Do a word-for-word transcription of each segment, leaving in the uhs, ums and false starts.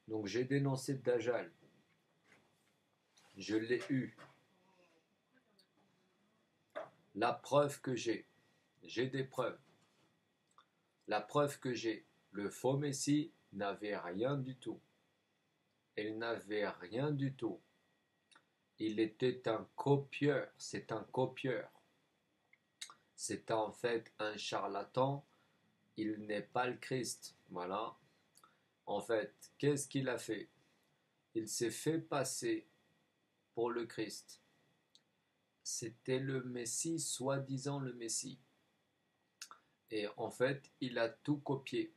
Donc j'ai dénoncé Dajjal, je l'ai eu. La preuve que j'ai, j'ai des preuves. La preuve que j'ai, le faux Messie n'avait rien du tout. Il n'avait rien du tout. Il était un copieur, c'est un copieur. C'est en fait un charlatan, il n'est pas le Christ. Voilà. En fait, qu'est-ce qu'il a fait? Il s'est fait passer pour le Christ. C'était le Messie, soi-disant le Messie. Et en fait, il a tout copié.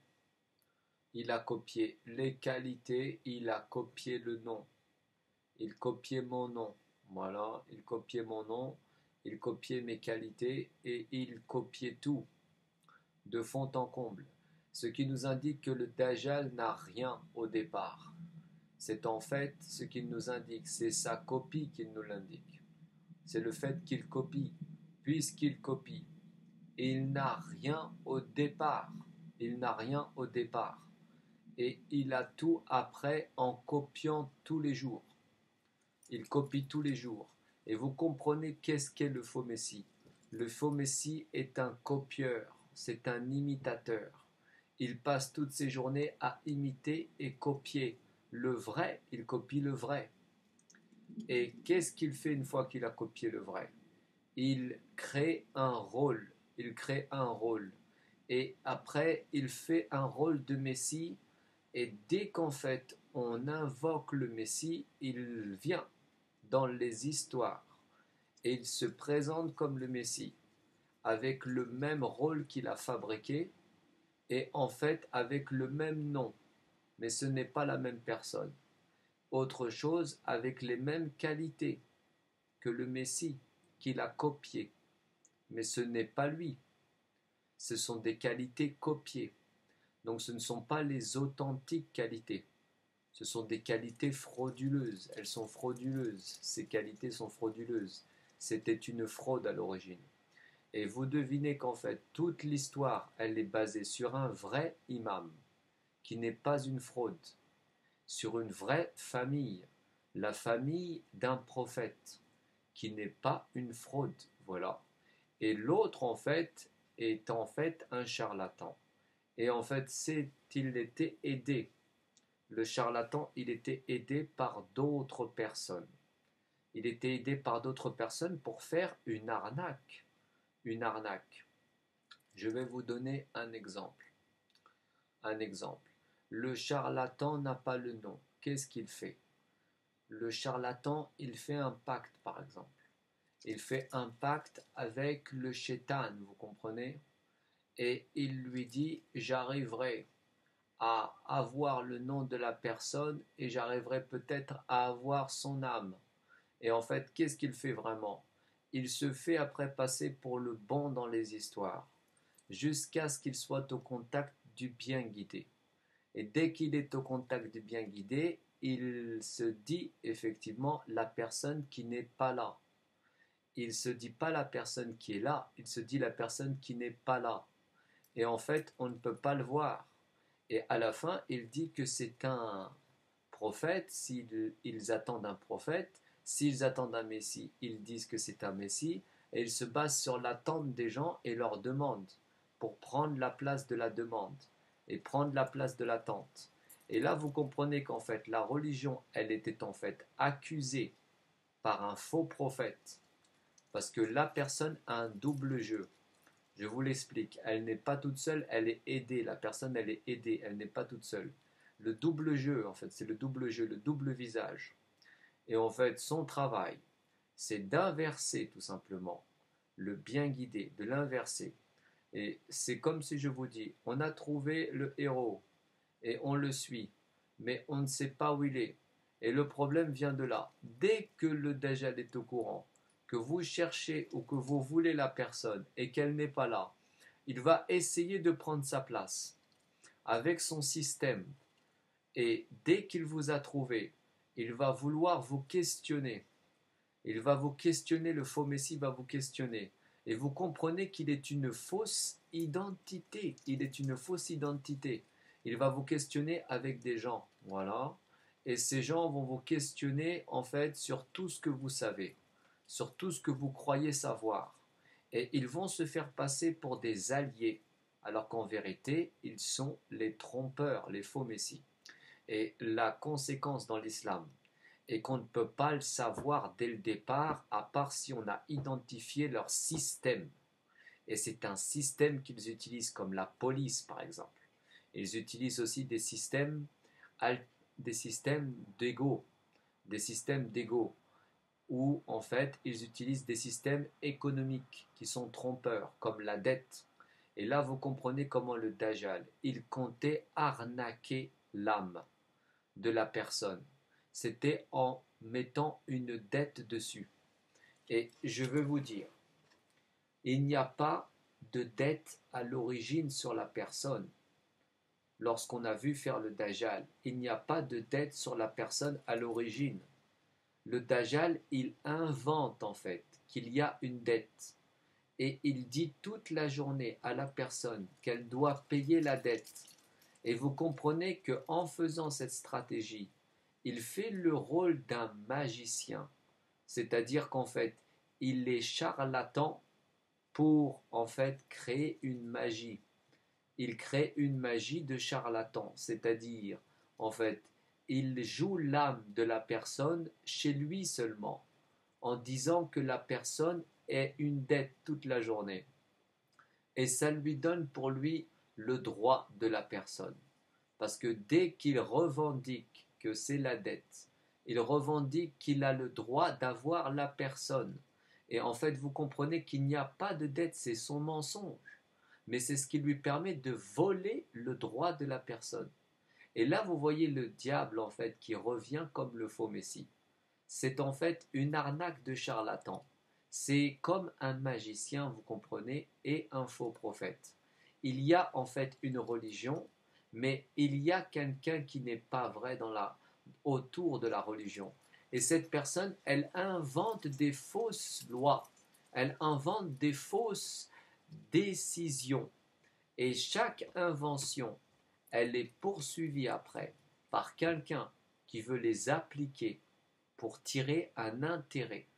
Il a copié les qualités, il a copié le nom. Il copiait mon nom. Voilà, il copiait mon nom, il copiait mes qualités et il copiait tout, de fond en comble. Ce qui nous indique que le Dajjal n'a rien au départ. C'est en fait ce qu'il nous indique, c'est sa copie qui nous l'indique. C'est le fait qu'il copie. Puisqu'il copie, il n'a rien au départ. Il n'a rien au départ. Et il a tout après en copiant tous les jours. Il copie tous les jours. Et vous comprenez qu'est-ce qu'est le faux Messie. Le faux Messie est un copieur, c'est un imitateur. Il passe toutes ses journées à imiter et copier. Le vrai, il copie le vrai. Et qu'est-ce qu'il fait une fois qu'il a copié le vrai? Il crée un rôle. Il crée un rôle. Et après, il fait un rôle de Messie. Et dès qu'en fait, on invoque le Messie, il vient dans les histoires. Et il se présente comme le Messie, avec le même rôle qu'il a fabriqué, et en fait avec le même nom. Mais ce n'est pas la même personne. Autre chose, avec les mêmes qualités que le Messie qu'il a copié. Mais ce n'est pas lui. Ce sont des qualités copiées. Donc ce ne sont pas les authentiques qualités. Ce sont des qualités frauduleuses. Elles sont frauduleuses. Ces qualités sont frauduleuses. C'était une fraude à l'origine. Et vous devinez qu'en fait, toute l'histoire, elle est basée sur un vrai imam, qui n'est pas une fraude, sur une vraie famille, la famille d'un prophète, qui n'est pas une fraude, voilà. Et l'autre, en fait, est en fait un charlatan. Et en fait, c'est, il était aidé. Le charlatan, il était aidé par d'autres personnes. Il était aidé par d'autres personnes pour faire une arnaque. Une arnaque. Je vais vous donner un exemple. Un exemple. Le charlatan n'a pas le nom. Qu'est-ce qu'il fait? Le charlatan, il fait un pacte, par exemple. Il fait un pacte avec le shaitan, vous comprenez? Et il lui dit, j'arriverai à avoir le nom de la personne et j'arriverai peut-être à avoir son âme. Et en fait, qu'est-ce qu'il fait vraiment? Il se fait après passer pour le bon dans les histoires, jusqu'à ce qu'il soit au contact du bien guidé. Et dès qu'il est au contact du bien guidé, il se dit effectivement la personne qui n'est pas là. Il ne se dit pas la personne qui est là, il se dit la personne qui n'est pas là. Et en fait, on ne peut pas le voir. Et à la fin, il dit que c'est un prophète, s'ils ils attendent un prophète, s'ils attendent un messie, ils disent que c'est un messie, et ils se basent sur l'attente des gens et leur demande, pour prendre la place de la demande, et prendre la place de l'attente. Et là, vous comprenez qu'en fait, la religion, elle était en fait accusée par un faux prophète, parce que la personne a un double jeu. Je vous l'explique, elle n'est pas toute seule, elle est aidée, la personne elle est aidée, elle n'est pas toute seule. Le double jeu, en fait, c'est le double jeu, le double visage. Et en fait, son travail, c'est d'inverser tout simplement le bien guidé, de l'inverser. Et c'est comme si je vous dis, on a trouvé le héros et on le suit, mais on ne sait pas où il est. Et le problème vient de là. Dès que le Dajjal est au courant, que vous cherchez ou que vous voulez la personne et qu'elle n'est pas là, il va essayer de prendre sa place avec son système. Et dès qu'il vous a trouvé, il va vouloir vous questionner. Il va vous questionner, le faux Messie va vous questionner. Et vous comprenez qu'il est une fausse identité. Il est une fausse identité. Il va vous questionner avec des gens. Voilà. Et ces gens vont vous questionner en fait sur tout ce que vous savez, sur tout ce que vous croyez savoir. Et ils vont se faire passer pour des alliés, alors qu'en vérité, ils sont les trompeurs, les faux messies. Et la conséquence dans l'islam est qu'on ne peut pas le savoir dès le départ, à part si on a identifié leur système. Et c'est un système qu'ils utilisent comme la police, par exemple. Ils utilisent aussi des systèmes, des systèmes d'ego, des systèmes d'ego, où en fait ils utilisent des systèmes économiques qui sont trompeurs, comme la dette. Et là vous comprenez comment le Dajjal, il comptait arnaquer l'âme de la personne. C'était en mettant une dette dessus. Et je veux vous dire, il n'y a pas de dette à l'origine sur la personne. Lorsqu'on a vu faire le Dajjal, il n'y a pas de dette sur la personne à l'origine. Le Dajjal, il invente en fait qu'il y a une dette. Et il dit toute la journée à la personne qu'elle doit payer la dette. Et vous comprenez qu'en faisant cette stratégie, il fait le rôle d'un magicien. C'est-à-dire qu'en fait, il est charlatan pour en fait créer une magie. Il crée une magie de charlatan, c'est-à-dire en fait, il joue l'âme de la personne chez lui seulement, en disant que la personne est une dette toute la journée. Et ça lui donne pour lui le droit de la personne. Parce que dès qu'il revendique que c'est la dette, il revendique qu'il a le droit d'avoir la personne. Et en fait, vous comprenez qu'il n'y a pas de dette, c'est son mensonge. Mais c'est ce qui lui permet de voler le droit de la personne. Et là, vous voyez le diable, en fait, qui revient comme le faux messie. C'est en fait une arnaque de charlatan. C'est comme un magicien, vous comprenez, et un faux prophète. Il y a en fait une religion, mais il y a quelqu'un qui n'est pas vrai dans la, autour de la religion. Et cette personne, elle invente des fausses lois. Elle invente des fausses décisions. Et chaque invention, elle est poursuivie après par quelqu'un qui veut les appliquer pour tirer un intérêt,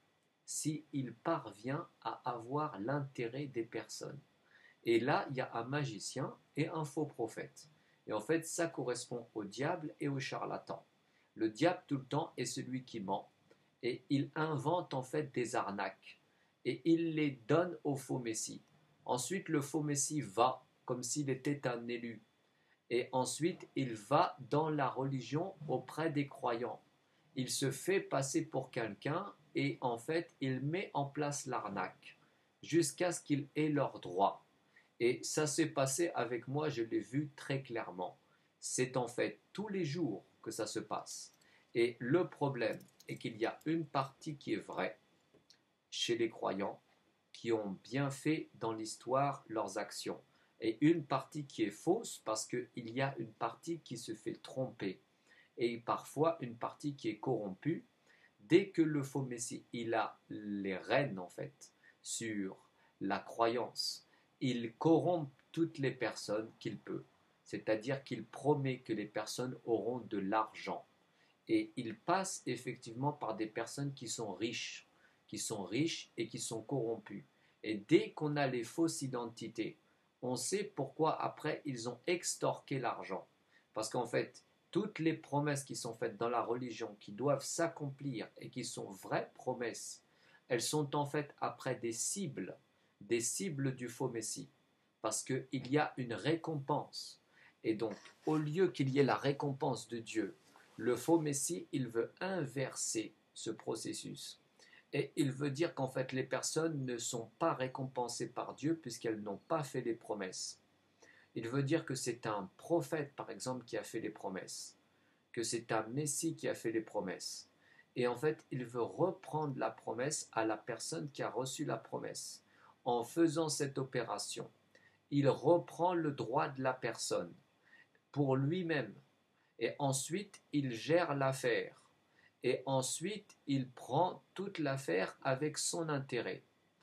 s'il parvient à avoir l'intérêt des personnes. Et là, il y a un magicien et un faux prophète. Et en fait, ça correspond au diable et au charlatan. Le diable, tout le temps, est celui qui ment. Et il invente en fait des arnaques. Et il les donne au faux messie. Ensuite, le faux messie va comme s'il était un élu. Et ensuite, il va dans la religion auprès des croyants. Il se fait passer pour quelqu'un et en fait, il met en place l'arnaque jusqu'à ce qu'il ait leurs droits. Et ça s'est passé avec moi, je l'ai vu très clairement. C'est en fait tous les jours que ça se passe. Et le problème est qu'il y a une partie qui est vraie chez les croyants qui ont bien fait dans l'histoire leurs actions. Et une partie qui est fausse parce qu'il y a une partie qui se fait tromper. Et parfois une partie qui est corrompue. Dès que le faux messie, il a les rênes en fait sur la croyance, il corrompt toutes les personnes qu'il peut. C'est-à-dire qu'il promet que les personnes auront de l'argent. Et il passe effectivement par des personnes qui sont riches, qui sont riches et qui sont corrompues. Et dès qu'on a les fausses identités, on sait pourquoi après ils ont extorqué l'argent. Parce qu'en fait, toutes les promesses qui sont faites dans la religion, qui doivent s'accomplir et qui sont vraies promesses, elles sont en fait après des cibles, des cibles du faux messie. Parce qu'il y a une récompense. Et donc, au lieu qu'il y ait la récompense de Dieu, le faux messie, il veut inverser ce processus. Et il veut dire qu'en fait, les personnes ne sont pas récompensées par Dieu puisqu'elles n'ont pas fait les promesses. Il veut dire que c'est un prophète, par exemple, qui a fait les promesses, que c'est un messie qui a fait les promesses. Et en fait, il veut reprendre la promesse à la personne qui a reçu la promesse. En faisant cette opération, il reprend le droit de la personne pour lui-même. Et ensuite, il gère l'affaire. Et ensuite, il prend toute l'affaire avec son intérêt.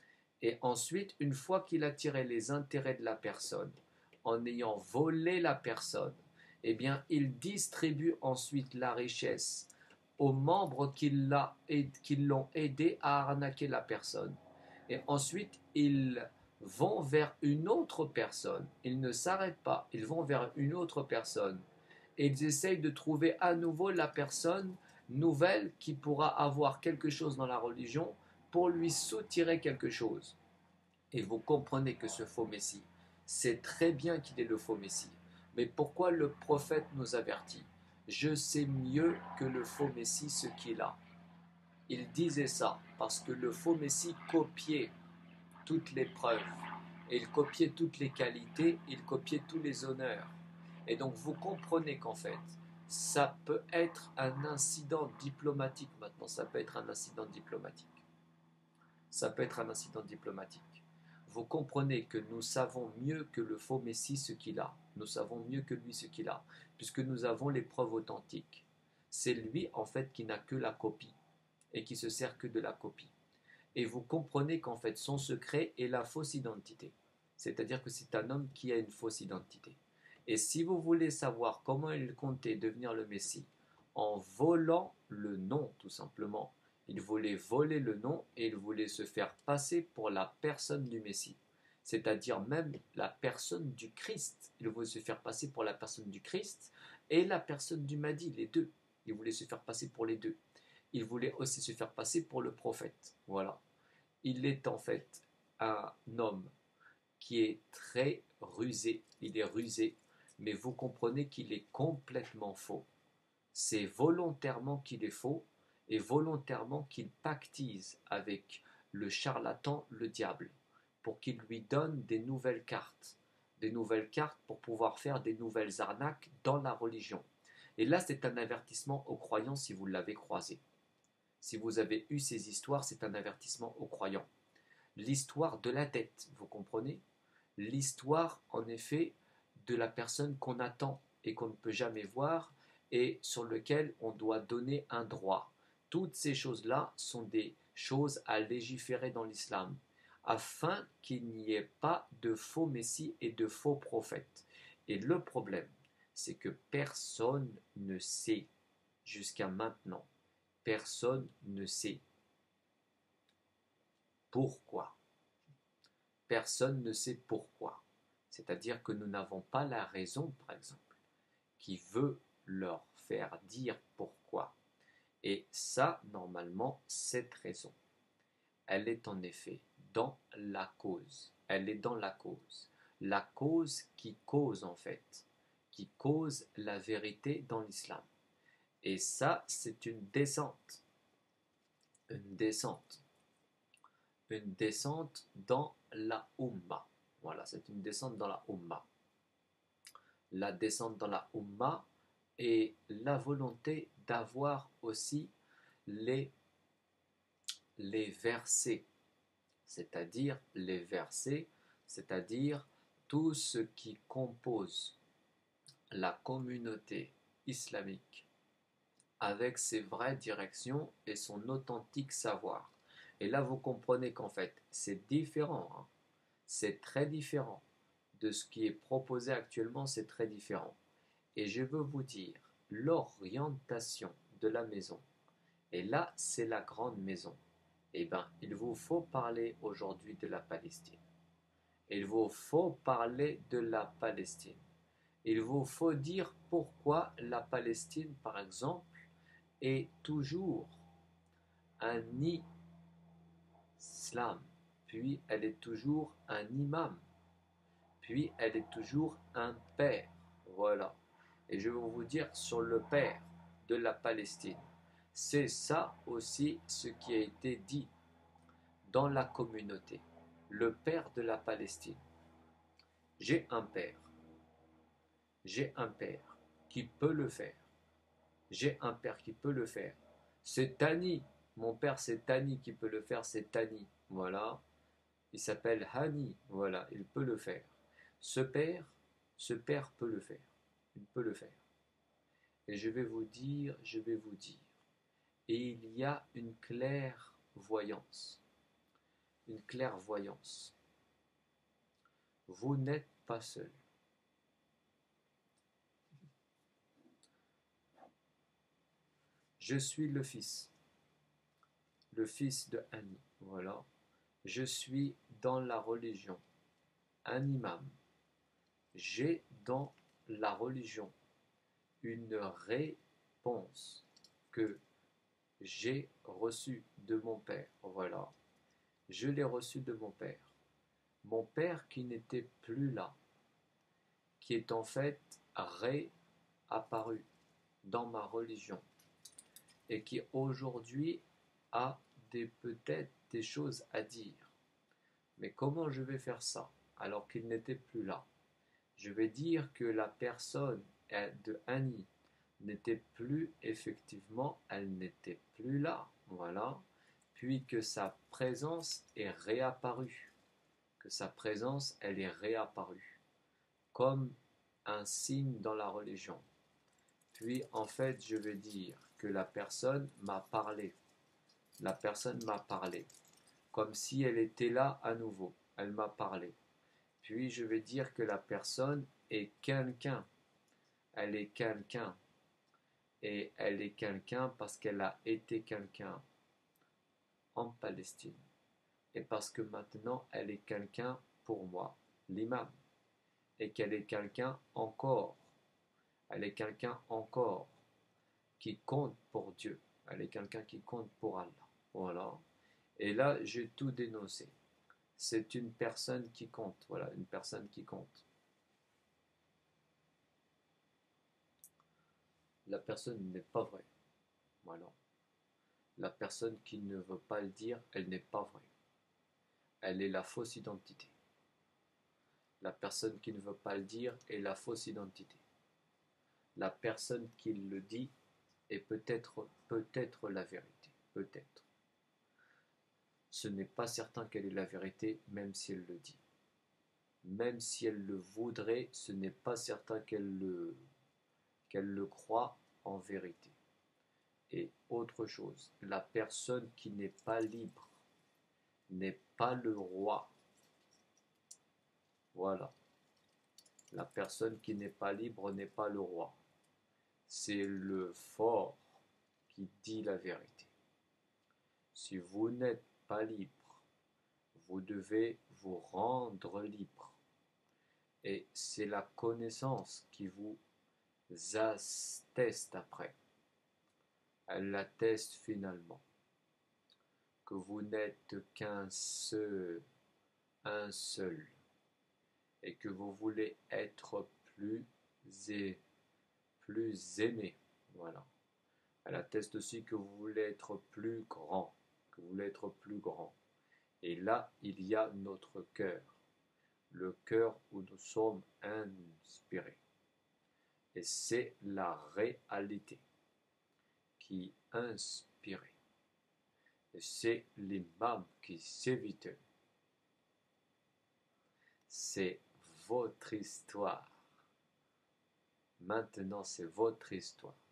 Et ensuite, une fois qu'il a tiré les intérêts de la personne, en ayant volé la personne, eh bien, il distribue ensuite la richesse aux membres qui l'a- qui l'ont aidé à arnaquer la personne. Et ensuite, ils vont vers une autre personne. Ils ne s'arrêtent pas, ils vont vers une autre personne. Et ils essayent de trouver à nouveau la personne nouvelle qui pourra avoir quelque chose dans la religion pour lui soutirer quelque chose. Et vous comprenez que ce faux Messie, c'est très bien qu'il est le faux Messie. Mais pourquoi le prophète nous avertit? Je sais mieux que le faux Messie ce qu'il a. Il disait ça parce que le faux Messie copiait toutes les preuves, et il copiait toutes les qualités, il copiait tous les honneurs. Et donc vous comprenez qu'en fait, ça peut être un incident diplomatique maintenant, ça peut être un incident diplomatique. Ça peut être un incident diplomatique. Vous comprenez que nous savons mieux que le faux Messie ce qu'il a. Nous savons mieux que lui ce qu'il a, puisque nous avons les preuves authentiques. C'est lui en fait qui n'a que la copie et qui se sert que de la copie. Et vous comprenez qu'en fait son secret est la fausse identité. C'est-à-dire que c'est un homme qui a une fausse identité. Et si vous voulez savoir comment il comptait devenir le Messie, en volant le nom tout simplement, il voulait voler le nom et il voulait se faire passer pour la personne du Messie. C'est-à-dire même la personne du Christ. Il voulait se faire passer pour la personne du Christ et la personne du Mahdi, les deux. Il voulait se faire passer pour les deux. Il voulait aussi se faire passer pour le prophète. Voilà. Il est en fait un homme qui est très rusé. Il est rusé, mais vous comprenez qu'il est complètement faux. C'est volontairement qu'il est faux et volontairement qu'il pactise avec le charlatan, le diable, pour qu'il lui donne des nouvelles cartes. Des nouvelles cartes pour pouvoir faire des nouvelles arnaques dans la religion. Et là, c'est un avertissement aux croyants si vous l'avez croisé. Si vous avez eu ces histoires, c'est un avertissement aux croyants. L'histoire de la dette, vous comprenez? L'histoire, en effet, de la personne qu'on attend et qu'on ne peut jamais voir et sur lequel on doit donner un droit. Toutes ces choses-là sont des choses à légiférer dans l'islam, afin qu'il n'y ait pas de faux messies et de faux prophètes. Et le problème, c'est que personne ne sait jusqu'à maintenant. Personne ne sait pourquoi. Personne ne sait pourquoi. C'est-à-dire que nous n'avons pas la raison, par exemple, qui veut leur faire dire pourquoi. Et ça, normalement, cette raison, elle est en effet dans la cause. Elle est dans la cause. La cause qui cause, en fait, qui cause la vérité dans l'islam. Et ça, c'est une descente. Une descente. Une descente dans la Ummah. Voilà, c'est une descente dans la Ummah. La descente dans la Ummah et la volonté d'avoir aussi les, les versets, c'est-à-dire les versets, c'est-à-dire tout ce qui compose la communauté islamique avec ses vraies directions et son authentique savoir. Et là, vous comprenez qu'en fait, c'est différent. Hein. C'est très différent de ce qui est proposé actuellement, c'est très différent. Et je veux vous dire, l'orientation de la maison, et là, c'est la grande maison. Eh bien, il vous faut parler aujourd'hui de la Palestine. Il vous faut parler de la Palestine. Il vous faut dire pourquoi la Palestine, par exemple, est toujours un islam, puis elle est toujours un imam, puis elle est toujours un père. Voilà. Et je vais vous dire sur le père de la Palestine. C'est ça aussi ce qui a été dit dans la communauté. Le père de la Palestine. J'ai un père. J'ai un père qui peut le faire. J'ai un père qui peut le faire. C'est Tani. Mon père, c'est Tani qui peut le faire. C'est Tani. Voilà. Il s'appelle Hani. Voilà. Il peut le faire. Ce père, ce père peut le faire. Il peut le faire. Et je vais vous dire, je vais vous dire. Et il y a une clairvoyance. Une clairvoyance. Vous n'êtes pas seul. Je suis le fils, le fils de Annie, voilà. Je suis dans la religion, un imam. J'ai dans la religion une réponse que j'ai reçue de mon père, voilà. Je l'ai reçue de mon père. Mon père qui n'était plus là, qui est en fait réapparu dans ma religion et qui aujourd'hui a des peut-être des choses à dire. Mais comment je vais faire ça alors qu'il n'était plus là? Je vais dire que la personne de Annie n'était plus, effectivement, elle n'était plus là, voilà, puis que sa présence est réapparue, que sa présence, elle est réapparue, comme un signe dans la religion. Puis, en fait, je vais dire que la personne m'a parlé, la personne m'a parlé, comme si elle était là à nouveau, elle m'a parlé. Puis, je vais dire que la personne est quelqu'un, elle est quelqu'un, et elle est quelqu'un parce qu'elle a été quelqu'un en Palestine, et parce que maintenant elle est quelqu'un pour moi, l'imam, et qu'elle est quelqu'un encore, elle est quelqu'un encore qui compte pour Dieu, elle est quelqu'un qui compte pour Allah, voilà. Et là j'ai tout dénoncé, c'est une personne qui compte, voilà, une personne qui compte. La personne n'est pas vraie, voilà. La personne qui ne veut pas le dire, elle n'est pas vraie. Elle est la fausse identité. La personne qui ne veut pas le dire est la fausse identité. La personne qui le dit est peut-être peut-être la vérité. Peut-être. Ce n'est pas certain qu'elle est la vérité, même si elle le dit. Même si elle le voudrait, ce n'est pas certain qu'elle le, qu'elle le croit en vérité. Et autre chose, la personne qui n'est pas libre n'est pas le roi. Voilà. La personne qui n'est pas libre n'est pas le roi. C'est le fort qui dit la vérité. Si vous n'êtes pas libre, vous devez vous rendre libre. Et c'est la connaissance qui vous atteste après. Elle l'atteste finalement. Que vous n'êtes qu'un seul, un seul. Et que vous voulez être plus et plus aimé. Voilà. Elle atteste aussi que vous voulez être plus grand, que vous voulez être plus grand. Et là, il y a notre cœur, le cœur où nous sommes inspirés. Et c'est la réalité qui inspire. Et c'est l'imam qui s'évite. C'est votre histoire. Maintenant, c'est votre histoire.